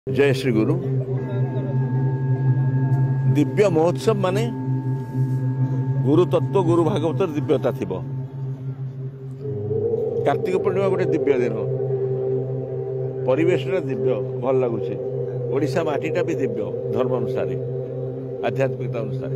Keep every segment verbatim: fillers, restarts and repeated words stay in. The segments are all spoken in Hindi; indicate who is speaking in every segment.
Speaker 1: जय श्री गुरु। दिव्य महोत्सव माने गुरु तत्व गुरु भागवत दिव्यता थी। कार्तिक पूर्णिमा गोटे दिव्य दिन, परिवेश दिव्य भल लगुच। ओडिशा माटीटा भी दिव्य धर्म अनुसार आध्यात्मिकता अनुसार।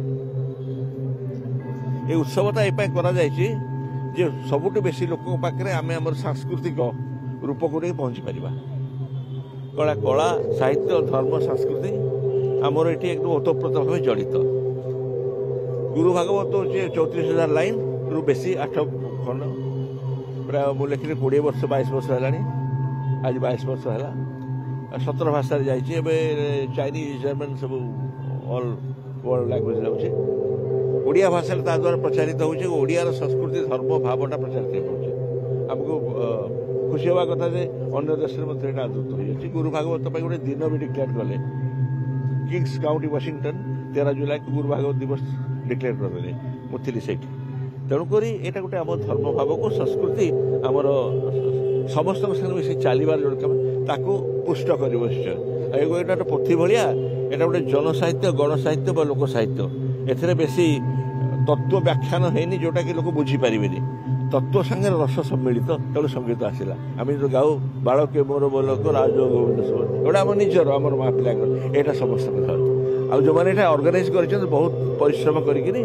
Speaker 1: ये उत्सवटा ये जे सबुठ बेसी लोक पाखे आम आम सांस्कृतिक रूप को नहीं पहुंची पारिबा। कला कला साहित्य धर्म संस्कृति आमर ये एकदम ओतप्रोत भाव जड़ित। गुरु भागवत हूँ चौतीस हजार लाइन रु बेसी आठ खंड प्राय मुझे लिखिली कोड़े वर्ष बाईस वर्ष है। आज बाईस वर्ष है। सतर भाषा जाइए चाइनीज जर्मन सब ऑल वर्ल्ड लैंग्वेज जाऊँचे। ओडिया भाषा द्वारा प्रचारित होड़ियार संस्कृति धर्म भावटा प्रचारित हो। आमको खुशी हवा कथा जे अन्य देश में आदृत हो। गुरु भागवत गोटे दिन भी डिक्लेयर कले। किंग्स काउंटी वाशिंगटन तेरह जुलाई को गुरु भागवत दिवस डिक्लेयर करदे। मुझे से तेणुक यहाँ गोटे आम धर्म भाव को संस्कृति आमर समस्त संगे चलबार जो कम पुष्ट कर निश्चय। पोथी भाया यहाँ गोटे जन साहित्य गण साहित्य लोक साहित्य ए बेसी तत्व व्याख्यान है जोटा कि लोक बुझीपारे। तत्व संगे रस सम्मिलित तेणु संगीत आसला। आम जो गाँव बाड़के मोर बोलक राज गोविंद सब एटा आम निजर आम माँ पिला यहाँ समस्त आ जो मैंने ऑर्गेनाइज कर बहुत परिश्रम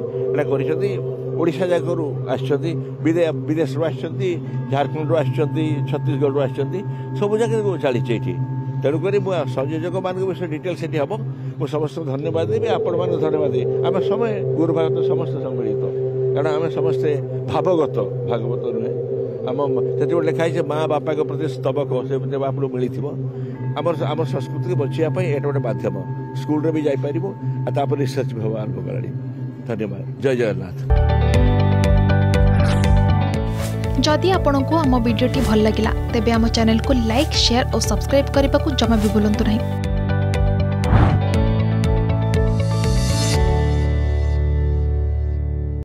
Speaker 1: करोशा जाक विदेश झारखंड छत्तीसगढ़ सब जगह चली। तेणुक संयोजक मान विषय डिटेल से हम मुझे समस्त धन्यवाद देवी। आपण मान धन्यवाद देवी। आम समय गुरु भागवत समस्त सम्मिलित कारण आम समस्ते भावगत भागवत नुहे। आम से लिखाई माँ बापा के प्रति स्तबक से आप मिली आम आम संस्कृति को बचाई ये गोटे माध्यम। स्कूल भी जापर रिसर्च भी हम आरंभ कला। धन्यवाद। जय जगन्नाथ।
Speaker 2: जदि आपंक आम भिडी भल लगा तेब आम चैनल को लाइक शेयर और सब्सक्राइब करने को जमा भी भूलु नहीं।